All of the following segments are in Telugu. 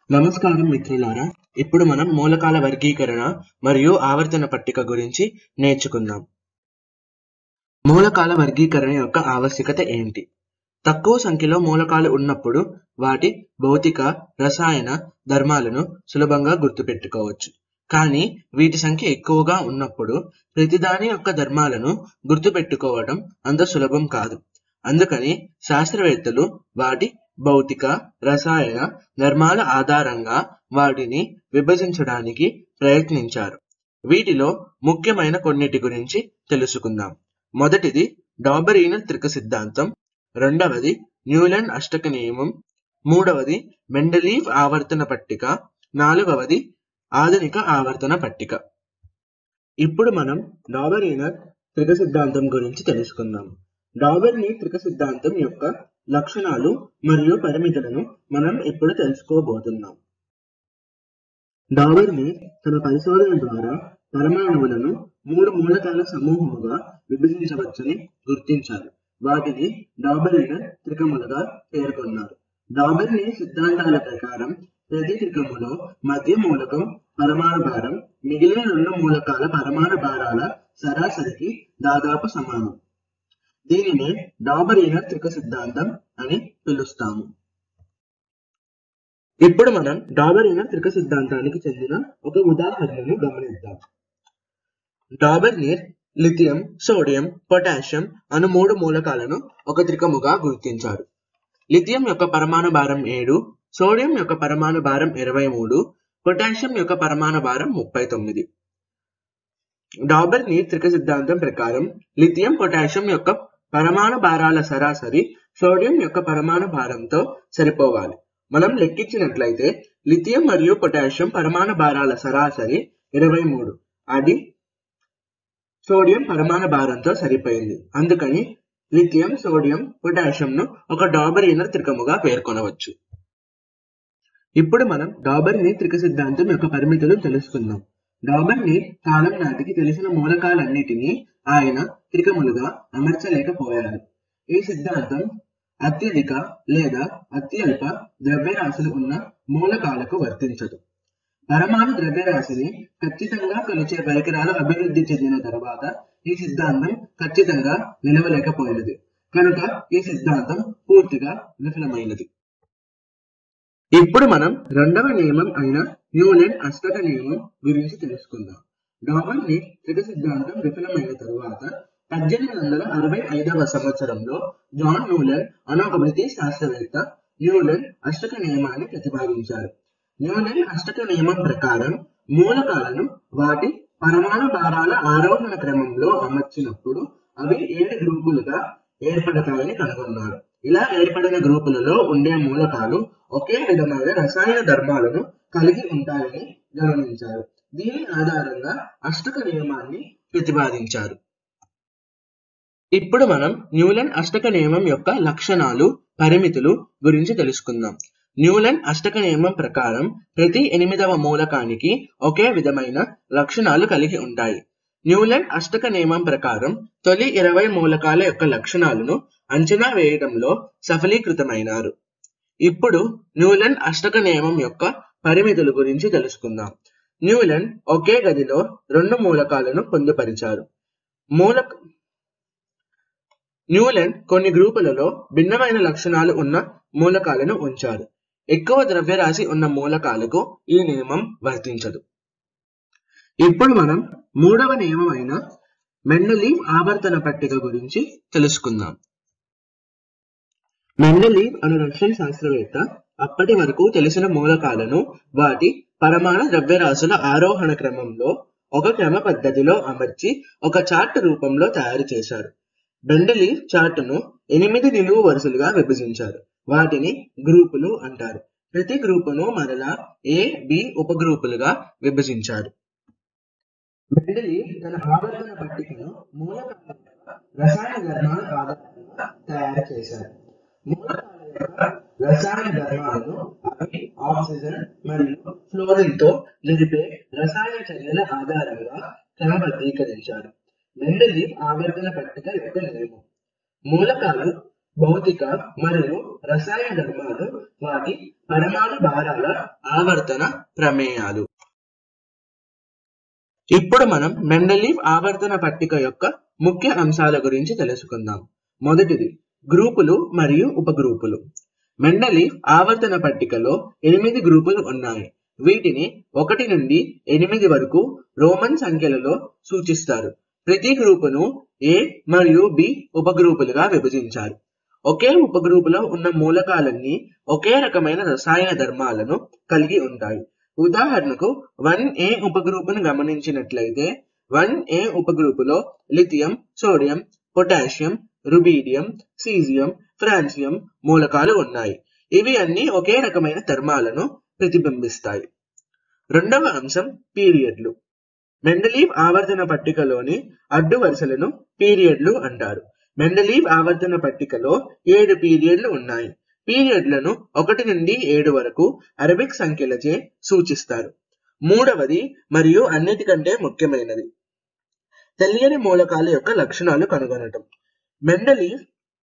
నమస్కారం మిత్రులారా. ఇప్పుడు మనం మూలకాల వర్గీకరణ మరియు ఆవర్తన పట్టిక గురించి నేర్చుకుందాం. మూలకాల వర్గీకరణ యొక్క ఆవశ్యకత ఏంటి? తక్కువ సంఖ్యలో మూలకాలు ఉన్నప్పుడు వాటి భౌతిక, రసాయన ధర్మాలను సులభంగా గుర్తుపెట్టుకోవచ్చు. కానీ వీటి సంఖ్య ఎక్కువగా ఉన్నప్పుడు ప్రతిదాని యొక్క ధర్మాలను గుర్తుపెట్టుకోవడం అంత సులభం కాదు. అందుకని శాస్త్రవేత్తలు వాటి భౌతిక, రసాయన ధర్మాల ఆధారంగా వాటిని విభజించడానికి ప్రయత్నించారు. వీటిలో ముఖ్యమైన కొన్నిటి గురించి తెలుసుకుందాం. మొదటిది డాబరీనర్ త్రిక సిద్ధాంతం, రెండవది న్యూలాండ్ అష్టక నియమం, మూడవది మెండలీవ్ ఆవర్తన పట్టిక, నాలుగవది ఆధునిక ఆవర్తన పట్టిక. ఇప్పుడు మనం డాబరీనర్ త్రిక సిద్ధాంతం గురించి తెలుసుకుందాం. డాబరీనర్ త్రిక సిద్ధాంతం యొక్క లక్షణాలు మరియు పరిమితులను మనం ఇప్పుడు తెలుసుకోబోతున్నాం. డాబరీనర్ తన పరిశోధన ద్వారా పరమాణువులను 3 మూలకాల సమూహముగా విభజించవచ్చని గుర్తించారు. వాటిని డాబరీనర్ త్రికములుగా పేర్కొన్నారు. డాబరీనర్ సిద్ధాంతాల ప్రకారం ప్రతి త్రికములో మధ్య మూలకం పరమాణు భారం మిగిలిన 2 మూలకాల పరమాణు భారాల సరాసరికి దాదాపు సమానం. దీనినే డాబరీనర్ త్రిక సిద్ధాంతం అని పిలుస్తాము. ఇప్పుడు మనం డాబరీనర్ త్రిక సిద్ధాంతానికి చెందిన ఒక ఉదాహరణను గమనిద్దాం. డాబరీనర్ లిథియం, సోడియం, పొటాషియం అను 3 మూలకాలను ఒక త్రికముగా గుర్తించారు. లిథియం యొక్క పరమాణు భారం 7, సోడియం యొక్క పరమాణు భారం 23, పొటాషియం యొక్క పరమాణు భారం 39. డాబరీనర్ త్రిక సిద్ధాంతం ప్రకారం లిథియం, పొటాషియం యొక్క పరమాణు భారాల సరాసరి సోడియం యొక్క పరమాణు భారంతో సరిపోవాలి. మనం లెక్కించినట్లయితే లిథియం మరియు పొటాషియం పరమాణు భారాల సరాసరి 23. అది సోడియం పరమాణు భారంతో సరిపోయింది. అందుకని లిథియం, సోడియం, పొటాషియంను ఒక డాబరీనర్ త్రికముగా పేర్కొనవచ్చు. ఇప్పుడు మనం డాబరీనర్ త్రిక సిద్ధాంతం యొక్క పరిమితులు తెలుసుకుందాం. డాబరీనర్ కాలం నాటికి తెలిసిన మూలకాలన్నిటినీ ఆయన త్రికములుగా అమర్చలేకపోయారు. ఈ సిద్ధాంతం అత్యధిక లేదా అత్యల్ప ద్రవ్యరాశులు ఉన్న మూలకాలకు వర్తించదు. పరమాణు ద్రవ్యరాశిని ఖచ్చితంగా కొలిచే పరికరాలు అభివృద్ధి చెందిన తర్వాత ఈ సిద్ధాంతం ఖచ్చితంగా నిలవలేకపోయినది. కనుక ఈ సిద్ధాంతం పూర్తిగా విఫలమైనది. ఇప్పుడు మనం రెండవ నియమం అయిన న్యూలాండ్ అష్టక నియమం గురించి తెలుసుకుందాం. డాబరీనర్ త్రిక సిద్ధాంతం విఫలమైన తరువాత 1865వ సంవత్సరంలో జాన్ న్యూలాండ్ అనే ఒక బ్రిటిష్ శాస్త్రవేత్త న్యూలాండ్ అష్టక నియమాన్ని ప్రతిపాదించారు. న్యూలాండ్ అష్టక నియమం ప్రకారం మూలకాలను వాటి పరమాణు భారాల ఆరోహణ క్రమంలో అమర్చినప్పుడు అవి 7 గ్రూపులుగా ఏర్పడతాయని కనుగొన్నారు. ఇలా ఏర్పడిన గ్రూపులలో ఉండే మూలకాలు ఒకే విధమైన రసాయన ధర్మాలను కలిగి ఉంటాయని గమనించారు. దీని ఆధారంగా అష్టక నియమాన్ని ప్రతిపాదించారు. ఇప్పుడు మనం న్యూలాండ్ అష్టక నియమం యొక్క లక్షణాలు, పరిమితులు గురించి తెలుసుకుందాం. న్యూలాండ్ అష్టక నియమం ప్రకారం ప్రతి 8వ మూలకానికి ఒకే విధమైన లక్షణాలు కలిగి ఉంటాయి. న్యూలాండ్ అష్టక నియమం ప్రకారం తొలి 20 మూలకాల యొక్క లక్షణాలను అంచనా వేయడంలో సఫలీకృతమైనారు. ఇప్పుడు న్యూలాండ్ అష్టక నియమం యొక్క పరిమితుల గురించి తెలుసుకుందాం. న్యూలాండ్ ఒకే గదిలో 2 మూలకాలను పొందుపరిచారు. న్యూలాండ్ కొన్ని గ్రూపులలో భిన్నమైన లక్షణాలు ఉన్న మూలకాలను ఉంచారు. ఎక్కువ ద్రవ్యరాశి ఉన్న మూలకాలకు ఈ నియమం వర్తించదు. ఇప్పుడు మనం 3వ నియమం అయిన మెండలీవ్ ఆవర్తన పట్టిక గురించి తెలుసుకుందాం. మెండలీవ్ అనే రష్యన్ శాస్త్రవేత్త అప్పటి వరకు తెలిసిన మూలకాలను వాటి పరమాణు ద్రవ్యరాశుల ఆరోహణ క్రమంలో ఒక క్రమ పద్ధతిలో అమర్చి ఒక చార్ట్ రూపంలో తయారు చేశారు. మెండలీవ్ చార్టును 8 నిలువు వరుసలుగా విభజించారు. వాటిని గ్రూపులు అంటారు. ప్రతి గ్రూపును మరలా A, B ఉపగ్రూపులుగా విభజించారు. మెండలీవ్ తన ఆవర్తన పట్టికను మూలకాల రసాయన ధర్మాల ఆధారంగా తయారు చేశారు. మూలకాల యొక్క రసాయన ధర్మాలను అవి ఆక్సిజన్ మరియు ఫ్లోరిన్ తో జరిపే రసాయన చర్యల ఆధారంగా క్రమబద్ధీకరించారు. మెండలీవ్ ఆవర్తన పట్టిక యొక్క నియమం: మూలకాలు భౌతిక మరియు రసాయన ధర్మాలు వాటి పరమాణు భారాల ఆవర్తన ప్రమేయాలు. ఇప్పుడు మనం మెండలీవ్ ఆవర్తన పట్టిక యొక్క ముఖ్య అంశాల గురించి తెలుసుకుందాం. మొదటిది గ్రూపులు మరియు ఉపగ్రూపులు. మెండలీవ్ ఆవర్తన పట్టికలో 8 గ్రూపులు ఉన్నాయి. వీటిని 1 నుండి 8 వరకు రోమన్ సంఖ్యలలో సూచిస్తారు. ప్రతి గ్రూపును ఏ మరియు బి ఉపగ్రూపులుగా విభజించారు. ఒకే ఉపగ్రూపులో ఉన్న మూలకాలన్నీ ఒకే రకమైన రసాయన ధర్మాలను కలిగి ఉంటాయి. ఉదాహరణకు 1A ఉపగ్రూపును గమనించినట్లయితే 1A ఉపగ్రూపులో lithium, sodium, potassium, rubidium, caesium, francium మూలకాలు ఉన్నాయి. ఇవి అన్ని ఒకే రకమైన ధర్మాలను ప్రతిబింబిస్తాయి. రెండవ అంశం పీరియడ్లు. మెండలీవ్ ఆవర్తన పట్టికలోని అడ్డు వరుసలను పీరియడ్లు అంటారు. మెండలీవ్ ఆవర్తన పట్టికలో 7 పీరియడ్లు ఉన్నాయి. పీరియడ్లను 1 నుండి 7 వరకు అరబిక్ సంఖ్యలచే సూచిస్తారు. మూడవది మరియు అన్నిటికంటే ముఖ్యమైనది తెలియని మూలకాల యొక్క లక్షణాలు కనుగొనటం. మెండలీవ్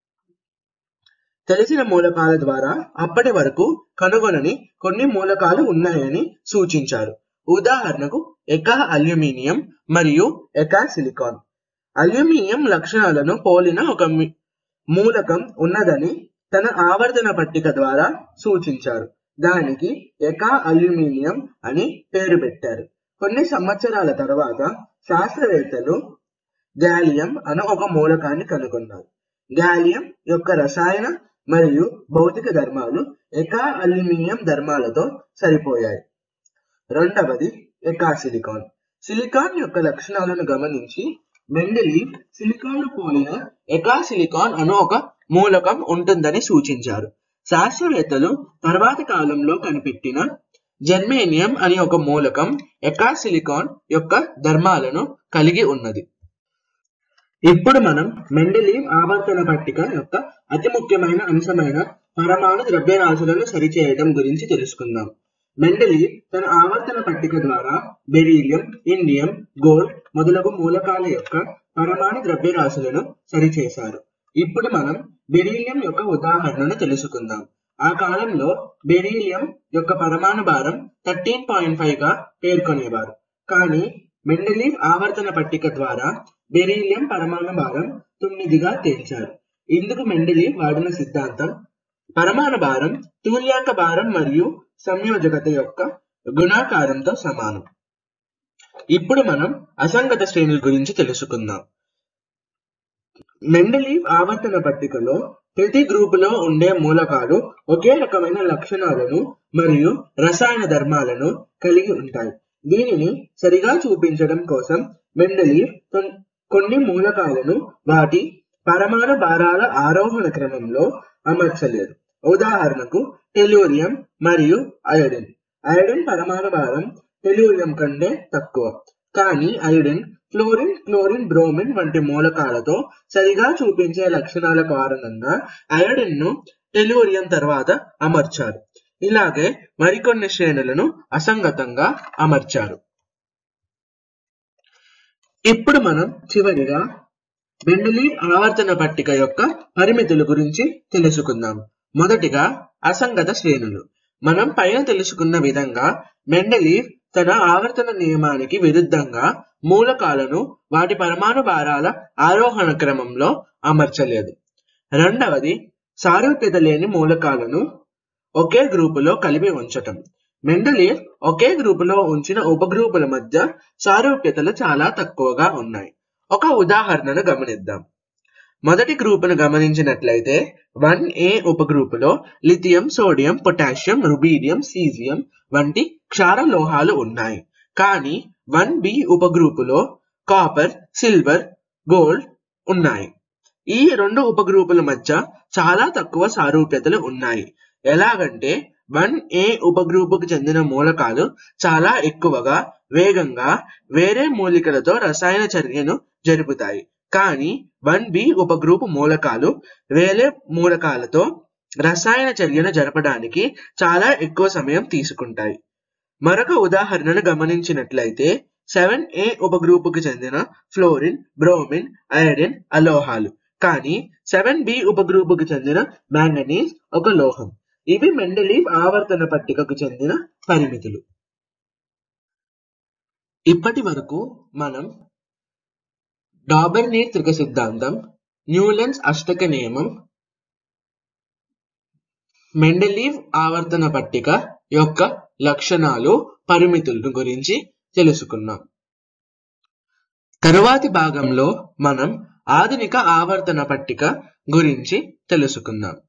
తెలిసిన మూలకాల ద్వారా అప్పటి వరకు కనుగొనని కొన్ని మూలకాలు ఉన్నాయని సూచించారు. ఉదాహరణకు ఎకా అల్యూమినియం మరియు ఎకా సిలికాన్. అల్యూమినియం లక్షణాలను పోలిన ఒక మూలకం ఉన్నదని తన ఆవర్తన పట్టిక ద్వారా సూచించారు. దానికి ఎకా అల్యూమినియం అని పేరు పెట్టారు. కొన్ని సంవత్సరాల తర్వాత శాస్త్రవేత్తలు గాలియం అను ఒక మూలకాన్ని కనుగొన్నారు. గాలియం యొక్క రసాయన మరియు భౌతిక ధర్మాలు ఎకా అల్యూమినియం ధర్మాలతో సరిపోయాయి. రెండవది ఎకా సిలికాన్. సిలికాన్ యొక్క లక్షణాలను గమనించి మెండలీవ్ సిలికాన్ పోలిన ఎకా సిలికాన్ అను ఒక మూలకం ఉంటుందని సూచించారు. శాస్త్రవేత్తలు తర్వాతి కాలంలో కనిపెట్టిన జర్మేనియం అనే ఒక మూలకం ఎకా సిలికాన్ యొక్క ధర్మాలను కలిగి ఉన్నది. ఇప్పుడు మనం మెండలీవ్ ఆవర్తన పట్టిక యొక్క అతి ముఖ్యమైన అంశమైన పరమాణు ద్రవ్యరాశులను సరిచేయడం గురించి తెలుసుకుందాం. మెండలీవ్ తన ఆవర్తన పట్టిక ద్వారా బెరీలియం, ఇండియం, గోల్డ్ మొదలగు మూలకాల యొక్క పరమాణు ద్రవ్యరాశులను సరిచేశారు. ఇప్పుడు మనం బెరీలియం యొక్క ఉదాహరణను తెలుసుకుందాం. ఆ కాలంలో బెరీలియం యొక్క పరమాణు భారం 13.5 గా పేర్కొనేవారు. కానీ మెండలీవ్ ఆవర్తన పట్టిక ద్వారా బెరీలియం పరమాణు భారం 9గా తేల్చారు. ఇందుకు మెండలీవ్ వాడిన సిద్ధాంతం పరమాణు భారం తుల్యాంక భారం మరియు సంయోజకత యొక్క గుణాకారంతో సమానం. ఇప్పుడు మనం అసంగత శ్రేణుల గురించి తెలుసుకుందాం. మెండలీవ్ ఆవర్తన పట్టికలో ప్రతి గ్రూపులో ఉండే మూలకాలు ఒకే రకమైన లక్షణాలను మరియు రసాయన ధర్మాలను కలిగి ఉంటాయి. దీనిని సరిగా చూపించడం కోసం మెండలీవ్ కొన్ని మూలకాలను వాటి పరమాణు భారాల ఆరోహణ క్రమంలో అమర్చలేదు. ఉదాహరణకు టెలూరియం మరియు అయోడిన్. అయోడిన్ పరమాణు భారం టెలూరియం కంటే తక్కువ. కానీ అయోడిన్ ఫ్లోరిన్, క్లోరిన్, బ్రోమిన్ వంటి మూలకాలతో సరిగా చూపించే లక్షణాల కారణంగా అయోడిన్ ను టెలూరియం తర్వాత అమర్చారు. ఇలాగే మరికొన్ని శ్రేణులను అసంగతంగా అమర్చారు. ఇప్పుడు మనం చివరిగా మెండలీవ్ ఆవర్తన పట్టిక యొక్క పరిమితుల గురించి తెలుసుకుందాం. మొదటిగా అసంగత శ్రేణులు. మనం పైన తెలుసుకున్న విధంగా మెండలీవ్ తన ఆవర్తన నియమానికి విరుద్ధంగా మూలకాలను వాటి పరమాణు భారాల ఆరోహణ క్రమంలో అమర్చలేదు. రెండవది సారూప్యత లేని మూలకాలను ఒకే గ్రూపులో కలిపి ఉంచటం. మెండలీవ్ ఒకే గ్రూపులో ఉంచిన ఉపగ్రూపుల మధ్య సారూప్యతలు చాలా తక్కువగా ఉన్నాయి. ఒక ఉదాహరణను గమనిద్దాం. మొదటి గ్రూపును గమనించినట్లయితే 1A ఉపగ్రూపులో lithium, sodium, potassium, rubidium, caesium వంటి క్షార లోహాలు ఉన్నాయి. కానీ 1B ఉపగ్రూపులో కాపర్, సిల్వర్, గోల్డ్ ఉన్నాయి. ఈ రెండు ఉపగ్రూపుల మధ్య చాలా తక్కువ సారూప్యతలు ఉన్నాయి. ఎలాగంటే 1A ఉపగ్రూపుకు చెందిన మూలకాలు చాలా ఎక్కువగా వేగంగా వేరే మూలికలతో రసాయన చర్యను జరుపుతాయి. కానీ 1B ఉపగ్రూపు మూలకాలు వేరే మూలకాలతో రసాయన చర్యను జరపడానికి చాలా ఎక్కువ సమయం తీసుకుంటాయి. మరొక ఉదాహరణను గమనించినట్లయితే 7A ఉపగ్రూపుకు చెందిన ఫ్లోరిన్, బ్రోమిన్, అయోడిన్ అలోహాలు కానీ 7b ఉపగ్రూపుకు చెందిన మ్యాంగనీస్ ఒక లోహం. ఇవి మెండలీవ్ ఆవర్తన పట్టికకు చెందిన పరిమితులు. ఇప్పటి వరకు మనం డాబర్నీర్ త్రిక సిద్ధాంతం, న్యూలెన్స్ అష్టక నియమం, మెండలీవ్ ఆవర్తన పట్టిక యొక్క లక్షణాలు, పరిమితులను గురించి తెలుసుకున్నాం. తరువాతి భాగంలో మనం ఆధునిక ఆవర్తన పట్టిక గురించి తెలుసుకుందాం.